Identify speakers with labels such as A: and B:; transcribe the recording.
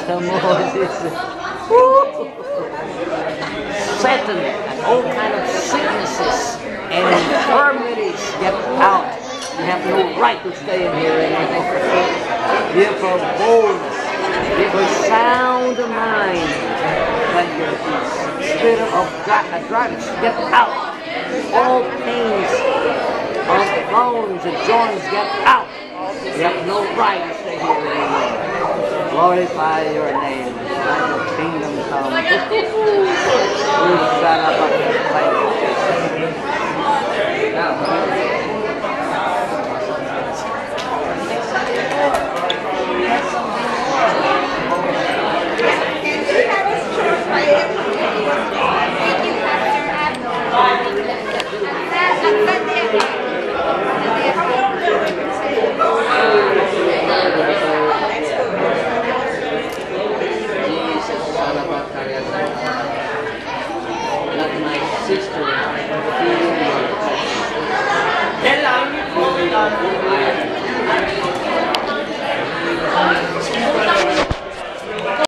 A: Satan and all kind of sicknesses and infirmities get out. You have no right to stay in here anymore. Give her boldness. Give her sound mind. Thank you, Jesus. Spirit of dryness, get out. All pains of bones and joints, get out. You have no right to stay here anymore. Glorify your name. Let your kingdom come. Now,